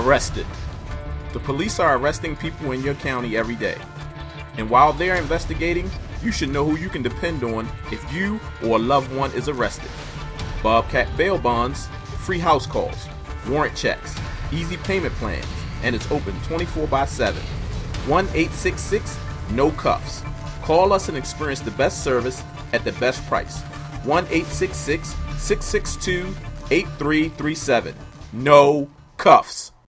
Arrested. The police are arresting people in your county every day. And while they're investigating, you should know who you can depend on if you or a loved one is arrested. Bobcat bail bonds, free house calls, warrant checks, easy payment plans, and it's open 24/7. 1-866-NO CUFFS. Call us and experience the best service at the best price. 1-866-662-8337. No cuffs.